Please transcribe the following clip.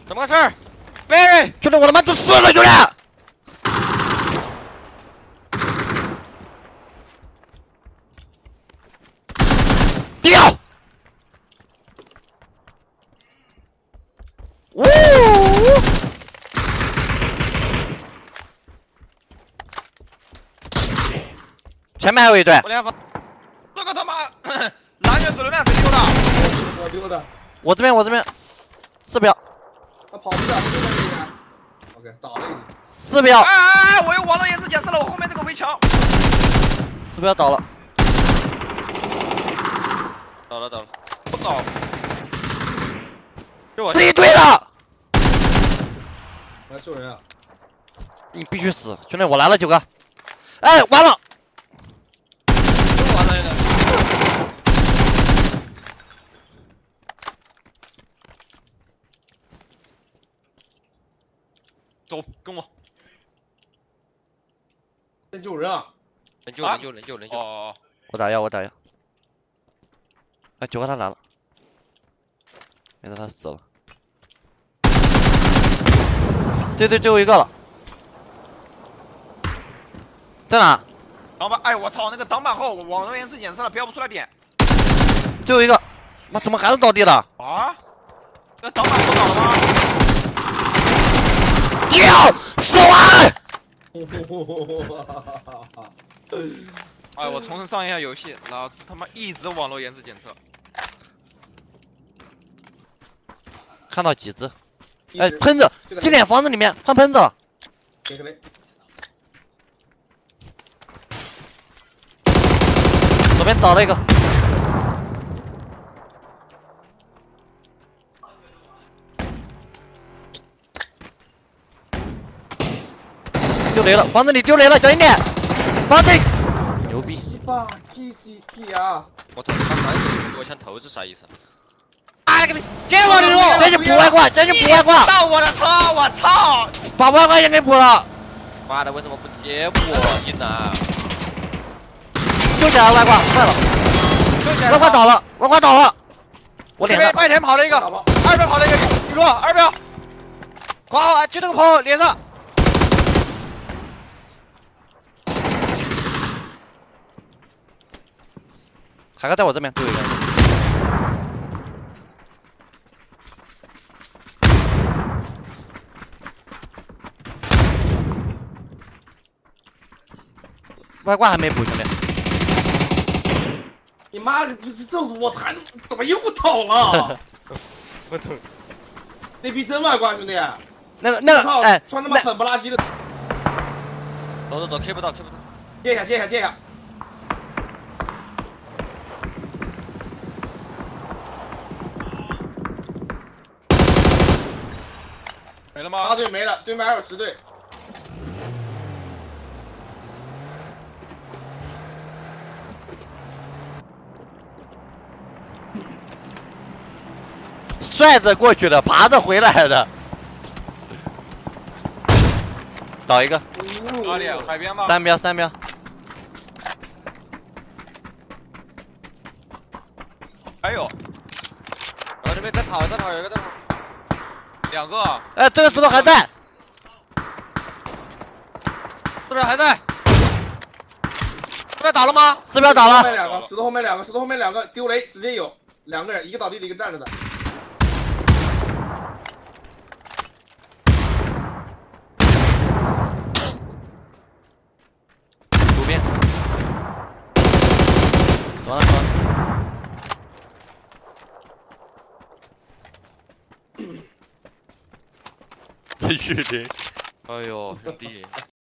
怎么回事？别人， 兄弟，我他妈都死了，兄弟！掉！呜！前面还有一队。 我连发。这个他妈蓝月手榴弹谁丢的？ 我丢的。 我这边4标。 他跑不了，就在这边。OK， 倒了已经。 4标。 哎！我用网络延时检测了我后面这个围墙。 4标倒了。 倒了。不倒。就我这一队的。 来救人啊！ 你必须死，兄弟，我来了9个。哎，完了。 又完了现在。走，跟我。 先救人啊！ 人救。哦。 我打药。哎，9个他来了。没事，他死了。对，最后一个了。在哪？ 挡板，哎我操，那个挡板后我网络延时检测了，标不出来点。 最后一个，妈怎么还是倒地了？ 啊？那挡板不倒了吗？ 掉死完！ 哎，我重新上一下游戏，老子他妈一直网络延时检测。 看到几只？哎，喷子，这点房子里面换喷子了。左边倒了一个。丢雷了，房子里丢雷了，小心点！房子里牛逼！ 啊！ 我操，他拿给我枪头是啥意思？ 啊！给你接我的路，这就补外挂， 到我的车，我操！ 把外挂先给补了。 妈的，为什么不接我？一男。 救起来了，外挂坏了，外挂倒了，我脸上。 外田跑了一个，2标跑了一个，雨落2标，挂好，就这个跑脸上。 海哥在我这边，对一个。外挂还没补，兄弟。 你妈的，这我才怎么又倒了？ 我操！ 那批真外挂，兄弟。 那个，哎， 穿他妈粉不拉几的。 走，K 不到。 借一下。 没了吗？ 8队没了，对面还有10队。 拽着过去的，爬着回来的。倒一个。 哪里？海边吗 ？3标。 还有。我这边再跑，有一个2个。 哎，这个石头还在。 这边还在。这边倒了吗 ？4标倒了。 石头后面两个丢雷，直接有2个人，一个倒地的，一个站着的。 左边。走了。 这雨林，哎呦，兄弟。